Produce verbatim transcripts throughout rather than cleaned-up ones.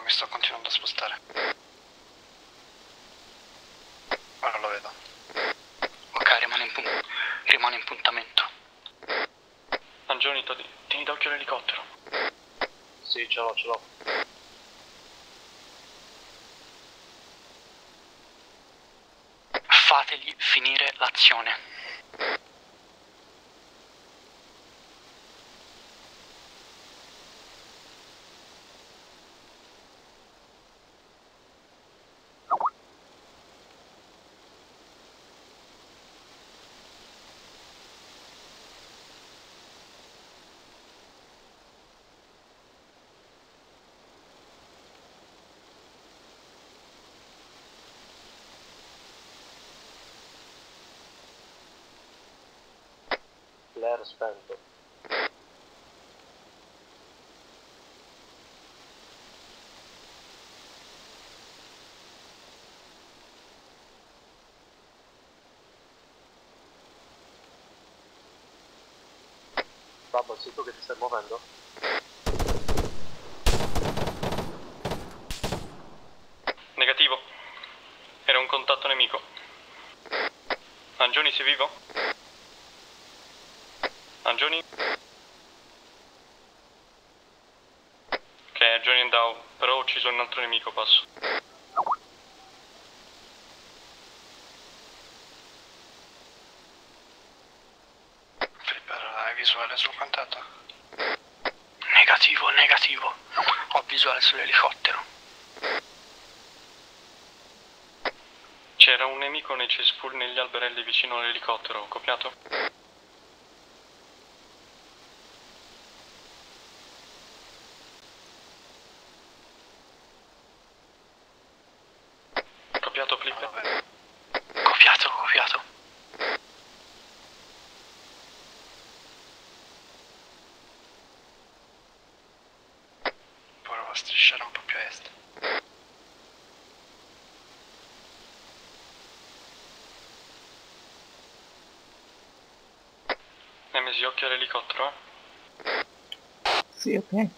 mi sto continuando a spostare. Ora lo vedo. Ok, rimane in, pun- rimane in puntamento. Angioni, tieni d'occhio l'elicottero. Sì, ce l'ho, ce l'ho. Fategli finire l'azione. Flare spento. Babbo, sei tu che ti stai muovendo? Negativo. Era un contatto nemico. Angioni, sei vivo? Angioni? Ok, Angioni è down, però ho ucciso un altro nemico, passo. Flipper, hai visuale sul contatto? Negativo, negativo. Ho visuale sull'elicottero. C'era un nemico nei cespugli negli alberelli vicino all'elicottero, copiato? Copiato, Flipper? Copiato, copiato. Provo a strisciare un po' più a est. Nemesi, occhio all'elicottero, eh? Sì, ok.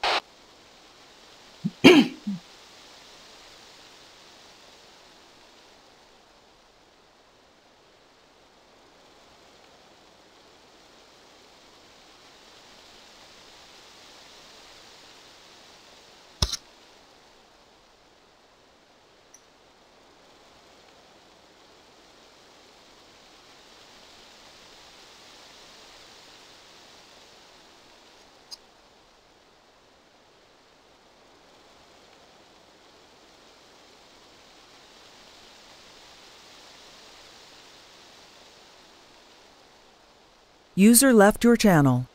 User left your channel.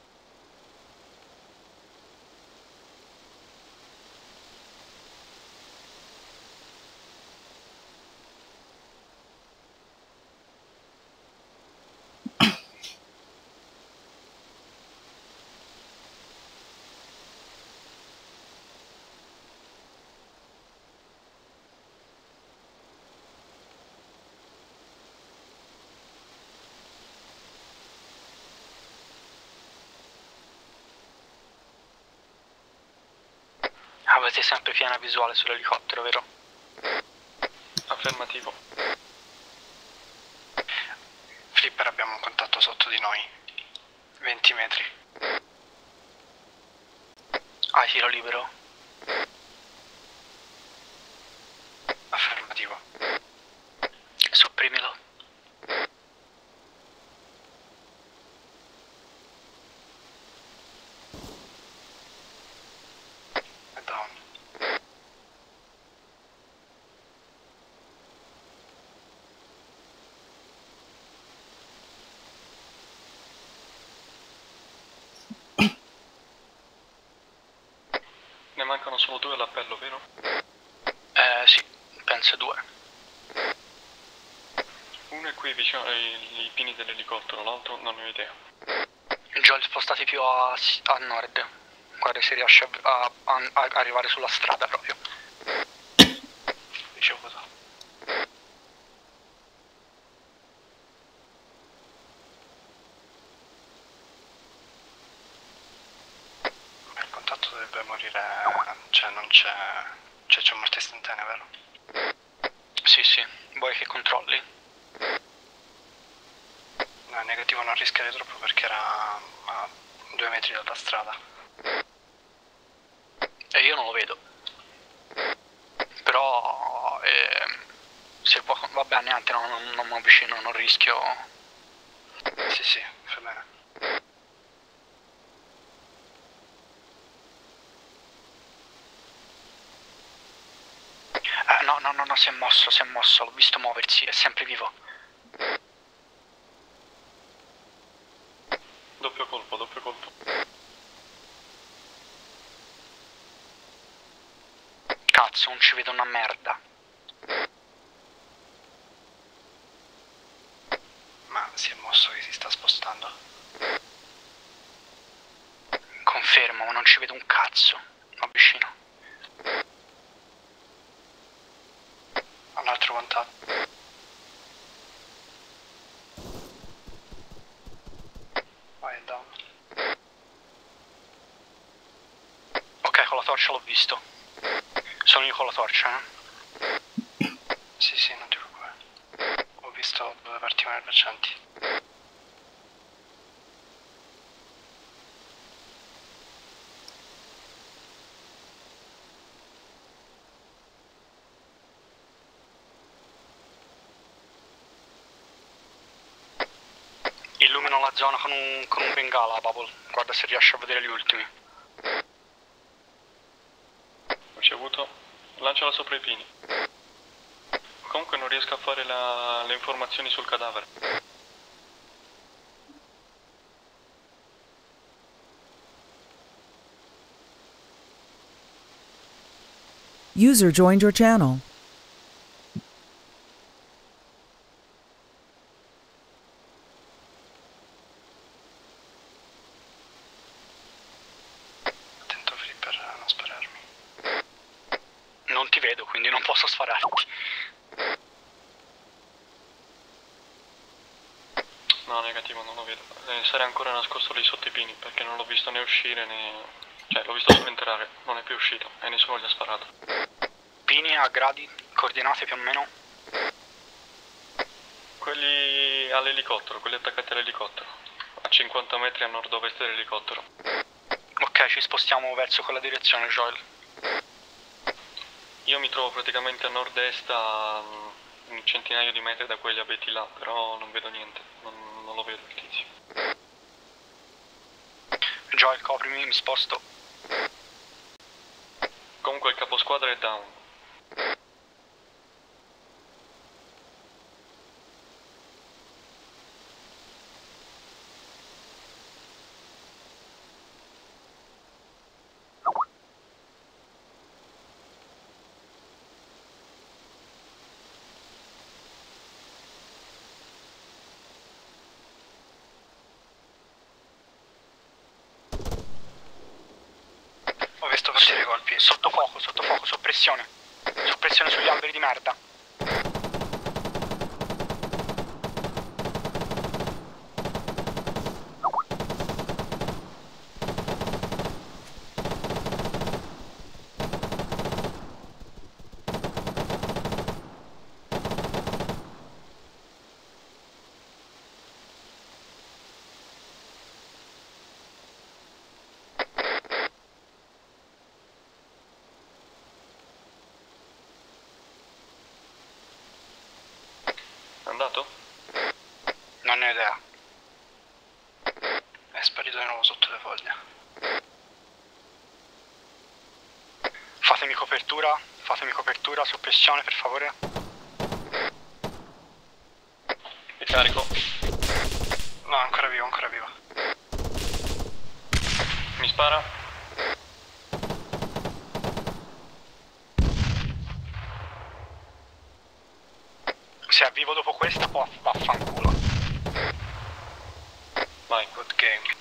Avete sempre piena visuale sull'elicottero, vero? Affermativo. Flipper, abbiamo un contatto sotto di noi. venti metri. Hai tiro libero? Affermativo. Sopprimilo. È down. Ne mancano solo due all'appello, vero? Eh, sì, penso due. Uno è qui vicino ai, ai pini dell'elicottero, l'altro non ne ho idea. Già spostati più a, a nord. Guarda se riesce a, a, a arrivare sulla strada proprio. Ricevuto. Il contatto dovrebbe morire, cioè non c'è, cioè c'è morte istantanea, vero? Sì, sì, vuoi che controlli? No, è negativo, non rischiare troppo perché era a due metri dalla strada. E io non lo vedo. Però, eh, se può, va bene, niente, no, non, non mi avvicino, non rischio. Sì, sì, fa bene. Eh, no, no, no, no, si è mosso, si è mosso, l'ho visto muoversi, è sempre vivo. Doppio colpo, doppio colpo. Cazzo, non ci vedo una merda. Ma si è mosso che si sta spostando? Confermo, ma non ci vedo un cazzo. Mi avvicino. Un altro contatto. Vai, è down. Ok, con la torcia l'ho visto. Sono io con la torcia, eh? Sì, sì, non ti preoccupare. Ho visto dove partivano i braccianti. Illumino la zona con un, con un bengala, Bubble. Guarda se riesci a vedere gli ultimi. Ricevuto. Lanciala sopra i pini. Comunque non riesco a fare la, le informazioni sul cadavere. User joined your channel. Attento Flipper a non spararmi. Non ti vedo, quindi non posso spararti. No, negativo, non lo vedo. Eh, sarei ancora nascosto lì sotto i pini perché non l'ho visto né uscire né... Cioè, l'ho visto solo entrare, non è più uscito e nessuno gli ha sparato. Pini a gradi, coordinate più o meno. Quelli all'elicottero, quelli attaccati all'elicottero. A cinquanta metri a nord-ovest dell'elicottero. Ok, ci spostiamo verso quella direzione, Joel. Io mi trovo praticamente a nord-est a un centinaio di metri da quegli abeti là, però non vedo niente, non, non lo vedo il tizio. Joel, coprimi, mi sposto. Comunque il caposquadra è down. Ho visto partire i colpi. Sotto fuoco, sotto fuoco, soppressione. Soppressione sugli alberi di merda. È andato? Non ne ho idea. È sparito di nuovo sotto le foglie. Fatemi copertura, fatemi copertura, soppressione per favore. Mi carico. No, ancora vivo, ancora vivo. Mi spara. Se è vivo dopo questa, può vaffanculo. Vai, good game.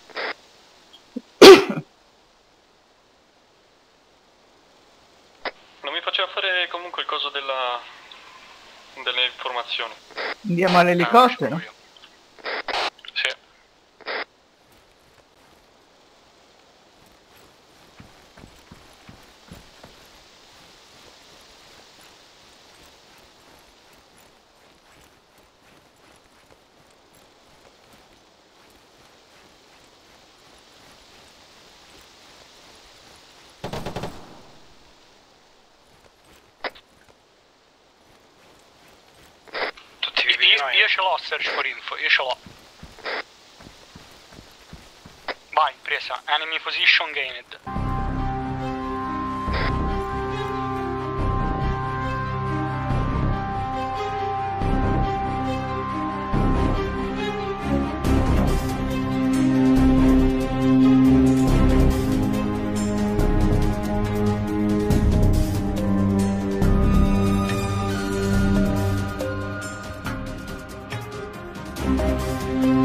Non mi faceva fare comunque il coso della... delle informazioni. Andiamo all'elicottero. Ah, sì. io ce l'ho search for info, io ce l'ho. Vai, presa. Enemy position gained. Thank you.